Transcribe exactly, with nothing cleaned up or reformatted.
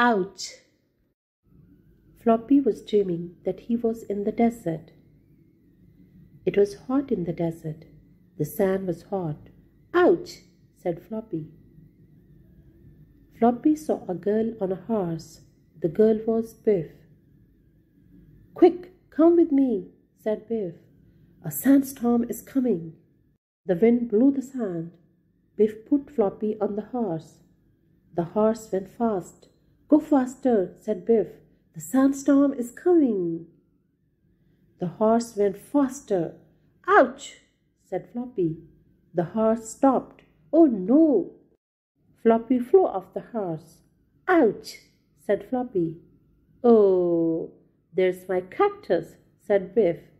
Ouch! Floppy was dreaming that he was in the desert. It was hot in the desert. The sand was hot. Ouch! Said Floppy. Floppy saw a girl on a horse. The girl was Biff. Quick, come with me, said Biff. A sandstorm is coming. The wind blew the sand. Biff put Floppy on the horse. The horse went fast. Go faster, said Biff. The sandstorm is coming. The horse went faster. Ouch, said Floppy. The horse stopped. Oh no! Floppy flew off the horse. Ouch, said Floppy. Oh, there's my cactus, said Biff.